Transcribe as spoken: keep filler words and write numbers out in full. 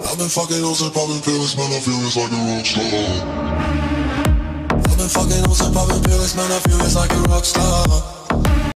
I've been fucking hoes and popping pills, man, I feel it's like a rock star. I've been fucking hoes and popping pills, man, I feel it's like a rock star.